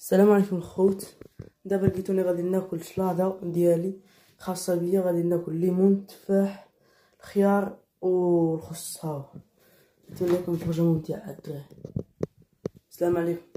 السلام عليكم الخوت. دابا لقيتوني غادي ناكل شلاضه ديالي خاصه بيا، غادي ناكل ليمون تفاح الخيار والخس. ها نتمنى لكم فرجه ممتعه الدراري. السلام عليكم.